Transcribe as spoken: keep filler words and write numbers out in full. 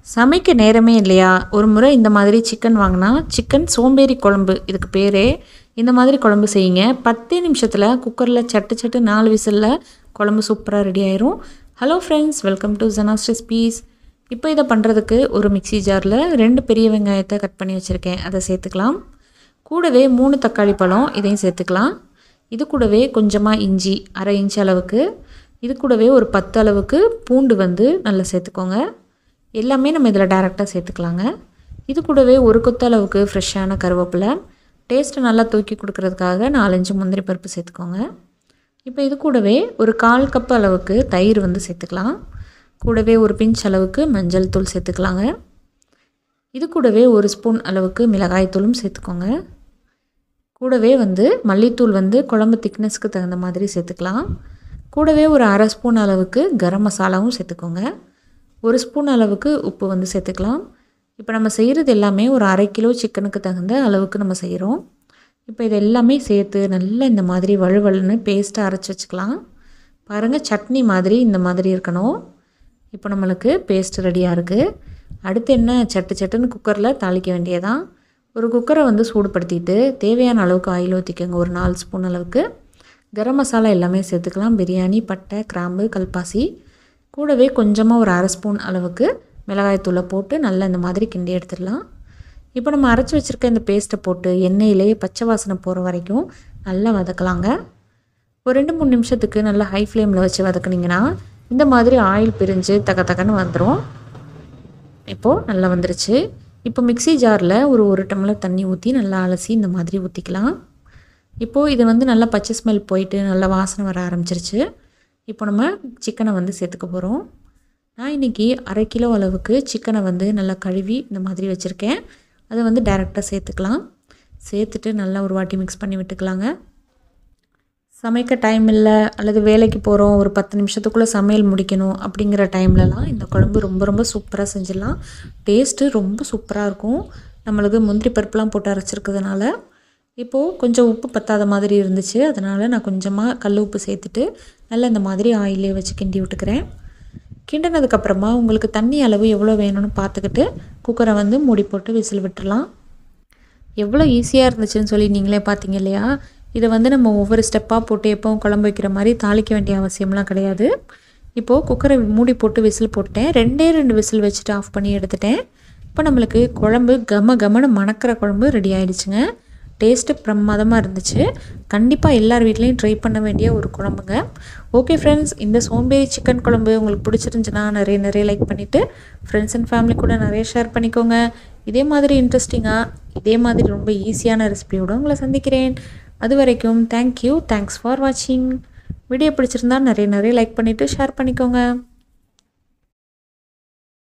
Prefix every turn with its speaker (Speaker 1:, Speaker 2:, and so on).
Speaker 1: சமைக்க நேரமே இல்லையா? ஒரு முறை இந்த மாதிரி சிக்கன் வாங்கினா சிக்கன் சோம்பேறி குழம்பு இதுக்கு பேரே. இந்த மாதிரி குழம்பு செய்யுங்க. பத்து நிமிஷத்தில் குக்கரில் சட்டு சட்டு நாலு விசிலில் குழம்பு சூப்பராக ரெடி ஆயிரும். Hello friends, welcome to Jana's recipes. இப்போ இதை பண்ணுறதுக்கு ஒரு மிக்சி ஜாரில் ரெண்டு பெரிய வெங்காயத்தை கட் பண்ணி வச்சுருக்கேன், அதை சேர்த்துக்கலாம். கூடவே மூணு தக்காளி பழம் இதையும் சேர்த்துக்கலாம். இது கூடவே கொஞ்சமாக இஞ்சி அரை இன்ச் அளவுக்கு, இது கூடவே ஒரு பத்து அளவுக்கு பூண்டு வந்து நல்லா சேர்த்துக்கோங்க. எல்லாமே நம்ம இதில் டைரெக்டாக சேர்த்துக்கலாங்க. இது கூடவே ஒரு கொத்த அளவுக்கு ஃப்ரெஷ்ஷான கருவேப்பிலை, டேஸ்ட்டு நல்லா தூக்கி கொடுக்கறதுக்காக நாலஞ்சு முந்திரி பருப்பு சேர்த்துக்கோங்க. இப்போ இது கூடவே ஒரு கால் கப் அளவுக்கு தயிர் வந்து சேர்த்துக்கலாம். கூடவே ஒரு பிஞ்ச் அளவுக்கு மஞ்சள் தூள் சேர்த்துக்கலாங்க. இது கூடவே ஒரு ஸ்பூன் அளவுக்கு மிளகாய் தூளும் சேர்த்துக்கோங்க. கூடவே வந்து மல்லித்தூள் வந்து குழம்பு திக்னஸ்க்கு தகுந்த மாதிரி சேர்த்துக்கலாம். கூடவே ஒரு அரை ஸ்பூன் அளவுக்கு கரம் மசாலாவும் சேர்த்துக்கோங்க. ஒரு ஸ்பூன் அளவுக்கு உப்பு வந்து சேர்த்துக்கலாம். இப்போ நம்ம செய்கிறது எல்லாமே ஒரு அரை கிலோ சிக்கனுக்கு தகுந்த அளவுக்கு நம்ம செய்கிறோம். இப்போ இது எல்லாமே சேர்த்து நல்லா இந்த மாதிரி வழுவழுன்னு பேஸ்ட்டாக அரைச்சி வச்சுக்கலாம். பாருங்கள், சட்னி மாதிரி இந்த மாதிரி இருக்கணும். இப்போ நம்மளுக்கு பேஸ்ட் ரெடியாக இருக்குது. அடுத்து என்ன, சட்டு சட்டுன்னு குக்கரில் தாளிக்க வேண்டியதான். ஒரு குக்கரை வந்து சூடுபடுத்திட்டு தேவையான அளவுக்கு ஆயில் ஊற்றிக்கோங்க. ஒரு நாலு ஸ்பூன் அளவுக்கு கரம் மசாலா எல்லாமே சேர்த்துக்கலாம். பிரியாணி, பட்டை, கிராம்பு, கல்பாசி. கூடவே கொஞ்சமாக ஒரு அரை ஸ்பூன் அளவுக்கு மிளகாய்த்தூளை போட்டு நல்லா இந்த மாதிரி கிண்டி எடுத்துடலாம். இப்போ நம்ம அரைச்சி வச்சுருக்க இந்த பேஸ்ட்டை போட்டு எண்ணெயிலேயே பச்சை வாசனை போகிற வரைக்கும் நல்லா வதக்கலாங்க. ஒரு ரெண்டு மூணு நிமிஷத்துக்கு நல்லா ஹை ஃப்ளேமில் வச்சு வதக்குனிங்கன்னா இந்த மாதிரி ஆயில் பிரிஞ்சு தக்க தக்கன்னு வந்துடும். இப்போது நல்லா வந்துருச்சு. இப்போ மிக்சி ஜாரில் ஒரு ஒரு டம்ளர் தண்ணி ஊற்றி நல்லா அலசி இந்த மாதிரி ஊற்றிக்கலாம். இப்போது இது வந்து நல்லா பச்சை ஸ்மெல் போயிட்டு நல்லா வாசனை வர ஆரம்பிச்சிருச்சு. இப்போ நம்ம சிக்கனை வந்து சேர்த்துக்க போகிறோம். நான் இன்றைக்கி அரை கிலோ அளவுக்கு சிக்கனை வந்து நல்லா கழுவி இந்த மாதிரி வச்சுருக்கேன். அதை வந்து டைரெக்டாக சேர்த்துக்கலாம். சேர்த்துட்டு நல்லா ஒரு வாட்டி மிக்ஸ் பண்ணி விட்டுக்கலாங்க. சமைக்க டைம் இல்லை அல்லது வேலைக்கு போகிறோம், ஒரு பத்து நிமிஷத்துக்குள்ளே சமையல் முடிக்கணும் அப்படிங்கிற டைம்லலாம் இந்த குழம்பு ரொம்ப ரொம்ப சூப்பராக செஞ்சிடலாம். டேஸ்ட்டு ரொம்ப சூப்பராக இருக்கும். நம்மளுக்கு முந்திரி பருப்புலாம் போட்டு அரைச்சிருக்கிறதுனால. இப்போது கொஞ்சம் உப்பு பத்தாத மாதிரி இருந்துச்சு, அதனால் நான் கொஞ்சமாக கல் உப்பு சேர்த்துட்டு நல்லா இந்த மாதிரி ஆயிலே வச்சு கிண்டி விட்டுக்கிறேன். கிண்டினதுக்கப்புறமா உங்களுக்கு தண்ணி அளவு எவ்வளோ வேணும்னு பார்த்துக்கிட்டு குக்கரை வந்து மூடி போட்டு விசில் விட்டுடலாம். எவ்வளோ ஈஸியாக இருந்துச்சுன்னு சொல்லி நீங்களே பார்த்தீங்க இல்லையா? இதை வந்து நம்ம ஒவ்வொரு ஸ்டெப்பாக போட்டு எப்போவும் குழம்பு வைக்கிற மாதிரி தாளிக்க வேண்டிய அவசியம்லாம் கிடையாது. இப்போது குக்கரை மூடி போட்டு விசில் போட்டேன். ரெண்டே ரெண்டு விசில் வச்சுட்டு ஆஃப் பண்ணி எடுத்துட்டேன். இப்போ நம்மளுக்கு குழம்பு கம கமன்னு மணக்கிற குழம்பு ரெடி ஆகிடுச்சுங்க. டேஸ்ட்டு பிரமாதமாக இருந்துச்சு. கண்டிப்பாக எல்லார் வீட்லேயும் ட்ரை பண்ண வேண்டிய ஒரு குழம்புங்க. ஓகே ஃப்ரெண்ட்ஸ், இந்த சோம்பேறி சிக்கன் குழம்பு உங்களுக்கு பிடிச்சிருந்துச்சுன்னா நிறைய நிறைய லைக் பண்ணிவிட்டு ஃப்ரெண்ட்ஸ் அண்ட் ஃபேமிலி கூட நிறைய ஷேர் பண்ணிக்கோங்க. இதே மாதிரி இன்ட்ரெஸ்டிங்காக, இதே மாதிரி ரொம்ப ஈஸியான ரெசிபியோடு உங்களை சந்திக்கிறேன். அது வரைக்கும் தேங்க்யூ, தேங்க்ஸ் ஃபார் வாட்சிங். வீடியோ பிடிச்சிருந்தா நிறைய நிறைய லைக் பண்ணிவிட்டு ஷேர் பண்ணிக்கோங்க.